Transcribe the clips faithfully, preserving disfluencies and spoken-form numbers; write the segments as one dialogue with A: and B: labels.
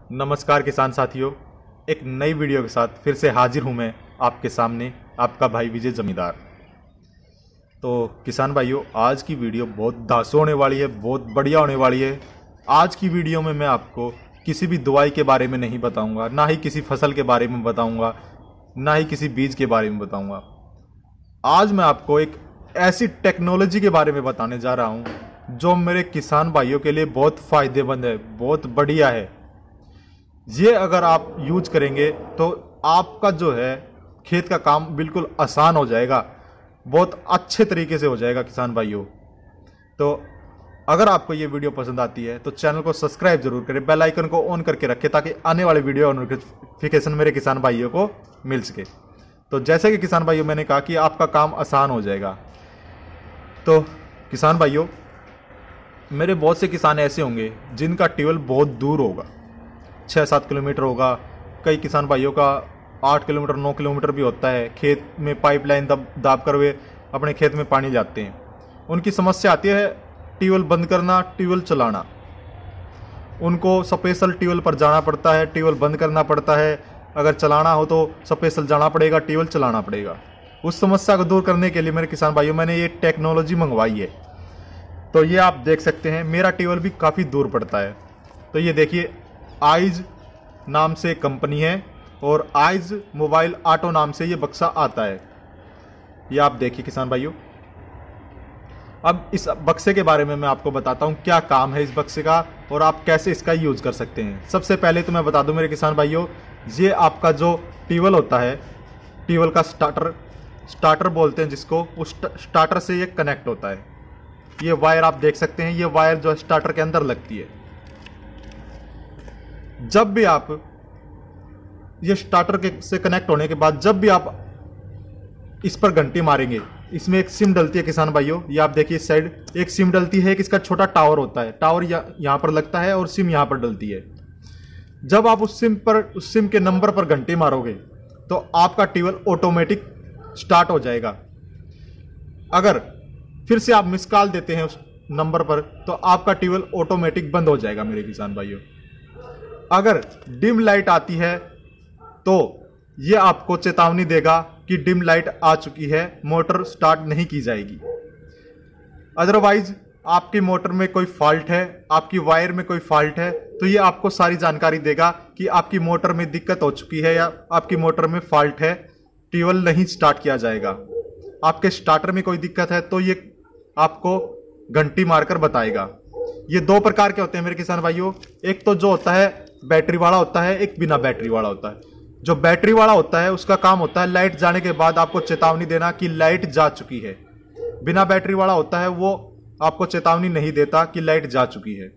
A: नमस्कार किसान साथियों, एक नई वीडियो के साथ फिर से हाजिर हूं मैं आपके सामने, आपका भाई विजय जमींदार। तो किसान भाइयों, आज की वीडियो बहुत धांसू होने वाली है, बहुत बढ़िया होने वाली है। आज की वीडियो में मैं आपको किसी भी दवाई के बारे में नहीं बताऊंगा, ना ही किसी फसल के बारे में बताऊंगा, ना ही किसी बीज के बारे में बताऊंगा। आज मैं आपको एक ऐसी टेक्नोलॉजी के बारे में बताने जा रहा हूं जो मेरे किसान भाइयों के लिए बहुत फायदेमंद है, बहुत बढ़िया है। ये अगर आप यूज करेंगे तो आपका जो है खेत का काम बिल्कुल आसान हो जाएगा, बहुत अच्छे तरीके से हो जाएगा किसान भाइयों। तो अगर आपको ये वीडियो पसंद आती है तो चैनल को सब्सक्राइब जरूर करें, बेल आइकन को ऑन करके रखें ताकि आने वाले वीडियो नोटिफिकेशन मेरे किसान भाइयों को मिल सके। तो जैसे कि किसान भाइयों मैंने कहा कि आपका काम आसान हो जाएगा। तो किसान भाइयों, मेरे बहुत से किसान ऐसे होंगे जिनका ट्यूबवेल बहुत दूर होगा, छः सात किलोमीटर होगा। कई किसान भाइयों का आठ किलोमीटर नौ किलोमीटर भी होता है। खेत में पाइपलाइन दब दाब कर वे अपने खेत में पानी जाते हैं। उनकी समस्या आती है ट्यूबवेल बंद करना, ट्यूबवेल चलाना। उनको स्पेशल ट्यूबवेल पर जाना पड़ता है, ट्यूबवेल बंद करना पड़ता है। अगर चलाना हो तो स्पेशल जाना पड़ेगा, ट्यूबवेल चलाना पड़ेगा। उस समस्या को दूर करने के लिए मेरे किसान भाइयों मैंने ये टेक्नोलॉजी मंगवाई है। तो ये आप देख सकते हैं, मेरा ट्यूबवेल भी काफ़ी दूर पड़ता है। तो ये देखिए, आइज नाम से कंपनी है और आइज मोबाइल ऑटो नाम से ये बक्सा आता है। ये आप देखिए किसान भाइयों। अब इस बक्से के बारे में मैं आपको बताता हूँ क्या काम है इस बक्से का और आप कैसे इसका यूज कर सकते हैं। सबसे पहले तो मैं बता दूं मेरे किसान भाइयों, ये आपका जो ट्यूबवेल होता है, ट्यूबवेल का स्टार्टर स्टार्टर बोलते हैं जिसको, उस स्टार्टर से ये कनेक्ट होता है। ये वायर आप देख सकते हैं, ये वायर जो स्टार्टर के अंदर लगती है। जब भी आप ये स्टार्टर के से कनेक्ट होने के बाद जब भी आप इस पर घंटी मारेंगे, इसमें एक सिम डलती है किसान भाइयों। ये आप देखिए, इस साइड एक सिम डलती है, कि इसका छोटा टावर होता है। टावर यहां पर लगता है और सिम यहां पर डलती है। जब आप उस सिम पर उस सिम के नंबर पर घंटी मारोगे तो आपका ट्यूबवेल ऑटोमेटिक स्टार्ट हो जाएगा। अगर फिर से आप मिस कॉल देते हैं उस नंबर पर तो आपका ट्यूबवेल ऑटोमेटिक बंद हो जाएगा मेरे किसान भाइयों। अगर डिम लाइट आती है तो ये आपको चेतावनी देगा कि डिम लाइट आ चुकी है, मोटर स्टार्ट नहीं की जाएगी। अदरवाइज आपकी मोटर में कोई फॉल्ट है, आपकी वायर में कोई फॉल्ट है, तो ये आपको सारी जानकारी देगा कि आपकी मोटर में दिक्कत हो चुकी है या आपकी मोटर में फॉल्ट है, ट्यूबवेल नहीं स्टार्ट किया जाएगा। आपके स्टार्टर में कोई दिक्कत है तो ये आपको घंटी मारकर बताएगा। ये दो प्रकार के होते हैं मेरे किसान भाइयों। एक तो जो होता है बैटरी वाला होता है, एक बिना बैटरी वाला होता है। जो बैटरी वाला होता है उसका काम होता है लाइट जाने के बाद आपको चेतावनी देना कि लाइट जा चुकी है। बिना बैटरी वाला होता है वो आपको चेतावनी नहीं देता कि लाइट जा चुकी है।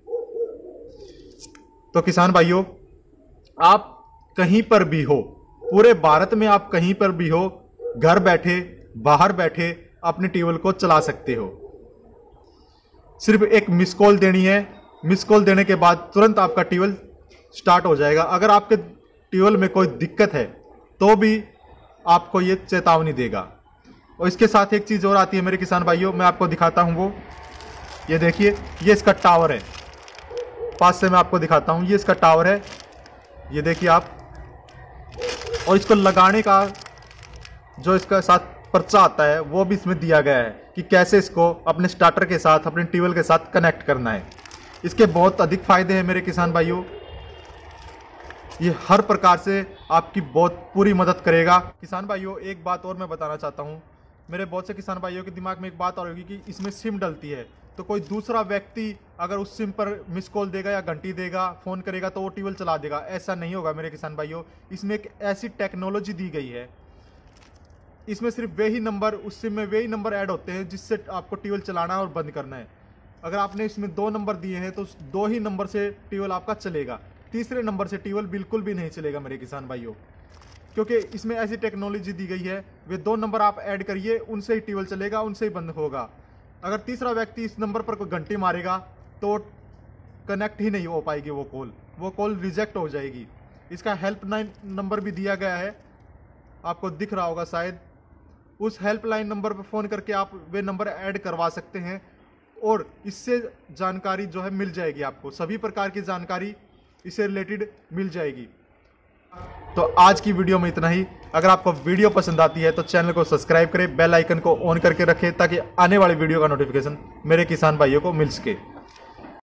A: तो किसान भाइयों, आप कहीं पर भी हो, पूरे भारत में आप कहीं पर भी हो, घर बैठे बाहर बैठे अपने ट्यूबवेल को चला सकते हो। सिर्फ एक मिस कॉल देनी है। मिस कॉल देने के बाद तुरंत आपका ट्यूबवेल स्टार्ट हो जाएगा। अगर आपके ट्यूबवेल में कोई दिक्कत है तो भी आपको ये चेतावनी देगा। और इसके साथ एक चीज़ और आती है मेरे किसान भाइयों, मैं आपको दिखाता हूँ। वो ये देखिए, ये इसका टावर है। पास से मैं आपको दिखाता हूँ, ये इसका टावर है, ये देखिए आप। और इसको लगाने का जो इसका साथ पर्चा आता है वो भी इसमें दिया गया है कि कैसे इसको अपने स्टार्टर के साथ, अपने ट्यूबवेल के साथ कनेक्ट करना है। इसके बहुत अधिक फायदे हैं मेरे किसान भाइयों। ये हर प्रकार से आपकी बहुत पूरी मदद करेगा। किसान भाइयों, एक बात और मैं बताना चाहता हूँ। मेरे बहुत से किसान भाइयों के दिमाग में एक बात और होगी कि इसमें सिम डलती है तो कोई दूसरा व्यक्ति अगर उस सिम पर मिस कॉल देगा या घंटी देगा, फोन करेगा तो वो ट्यूबवेल चला देगा। ऐसा नहीं होगा मेरे किसान भाइयों। इसमें एक ऐसी टेक्नोलॉजी दी गई है, इसमें सिर्फ वे ही नंबर, उस सिम में वे ही नंबर ऐड होते हैं जिससे आपको ट्यूबवेल चलाना है और बंद करना है। अगर आपने इसमें दो नंबर दिए हैं तो दो ही नंबर से ट्यूबवेल आपका चलेगा। तीसरे नंबर से ट्यूबवेल बिल्कुल भी नहीं चलेगा मेरे किसान भाइयों, क्योंकि इसमें ऐसी टेक्नोलॉजी दी गई है। वे दो नंबर आप ऐड करिए, उनसे ही ट्यूबवेल चलेगा, उनसे ही बंद होगा। अगर तीसरा व्यक्ति इस नंबर पर कोई घंटी मारेगा तो कनेक्ट ही नहीं हो पाएगी वो कॉल, वो कॉल रिजेक्ट हो जाएगी। इसका हेल्पलाइन नंबर भी दिया गया है, आपको दिख रहा होगा शायद। उस हेल्पलाइन नंबर पर फ़ोन करके आप वे नंबर ऐड करवा सकते हैं और इससे जानकारी जो है मिल जाएगी आपको। सभी प्रकार की जानकारी इससे रिलेटेड मिल जाएगी। तो आज की वीडियो में इतना ही। अगर आपको वीडियो पसंद आती है तो चैनल को सब्सक्राइब करें, बेल आइकन को ऑन करके रखें ताकि आने वाली वीडियो का नोटिफिकेशन मेरे किसान भाइयों को मिल सके।